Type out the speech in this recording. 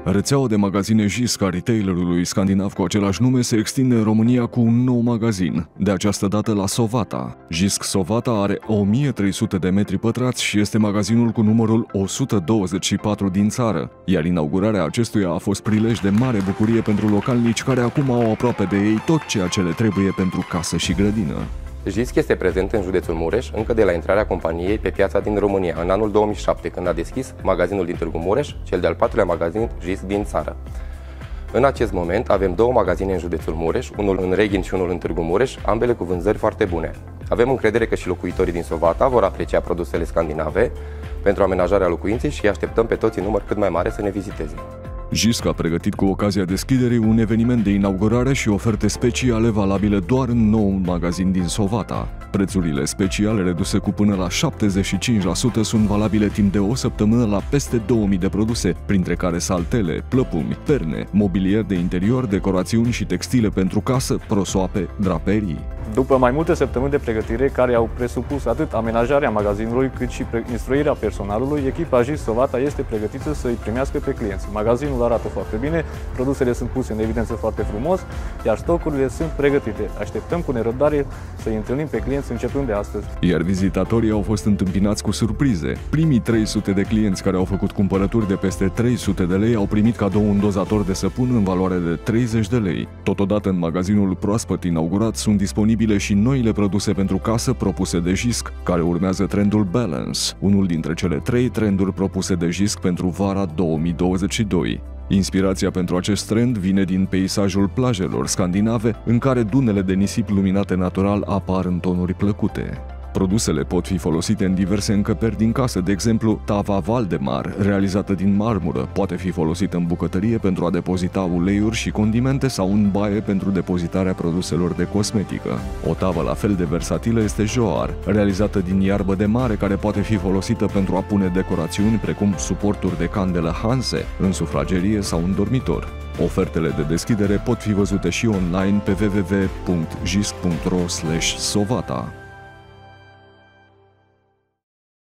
Rețeaua de magazine JISC a retailerului scandinav cu același nume se extinde în România cu un nou magazin, de această dată la Sovata. JISC Sovata are 1300 de metri pătrați și este magazinul cu numărul 124 din țară, iar inaugurarea acestuia a fost prilej de mare bucurie pentru localnici care acum au aproape de ei tot ceea ce le trebuie pentru casă și grădină. JISC este prezent în județul Mureș încă de la intrarea companiei pe piața din România, în anul 2007, când a deschis magazinul din Târgu Mureș, cel de-al patrulea magazin JISC din țară. În acest moment avem două magazine în județul Mureș, unul în Reghin și unul în Târgu Mureș, ambele cu vânzări foarte bune. Avem încredere că și locuitorii din Sovata vor aprecia produsele scandinave pentru amenajarea locuinței și îi așteptăm pe toți în număr cât mai mare să ne viziteze. JISC a pregătit cu ocazia deschiderii un eveniment de inaugurare și oferte speciale valabile doar în noul magazin din Sovata. Prețurile speciale reduse cu până la 75% sunt valabile timp de o săptămână la peste 2000 de produse, printre care saltele, plăpumi, perne, mobilier de interior, decorațiuni și textile pentru casă, prosoape, draperii. După mai multe săptămâni de pregătire care au presupus atât amenajarea magazinului cât și instruirea personalului, echipa JISC Sovata este pregătită să îi primească pe clienți. Magazinul arată foarte bine, produsele sunt puse în evidență foarte frumos, iar stocurile sunt pregătite. Așteptăm cu nerăbdare să îi întâlnim pe clienți începând de astăzi. Iar vizitatorii au fost întâmpinați cu surprize. Primii 300 de clienți care au făcut cumpărături de peste 300 de lei au primit cadou un dozator de săpun în valoare de 30 de lei. Totodată, în magazinul proaspăt inaugurat sunt disponibile și noile produse pentru casă propuse de JISC, care urmează trendul Balance, unul dintre cele 3 trenduri propuse de JISC pentru vara 2022. Inspirația pentru acest trend vine din peisajul plajelor scandinave, în care dunele de nisip luminate natural apar în tonuri plăcute. Produsele pot fi folosite în diverse încăperi din casă, de exemplu, tava Valdemar, realizată din marmură, poate fi folosită în bucătărie pentru a depozita uleiuri și condimente sau în baie pentru depozitarea produselor de cosmetică. O tavă la fel de versatilă este Joar, realizată din iarbă de mare care poate fi folosită pentru a pune decorațiuni precum suporturi de candelă Hanse în sufragerie sau în dormitor. Ofertele de deschidere pot fi văzute și online pe www.jisc.ro/sovata.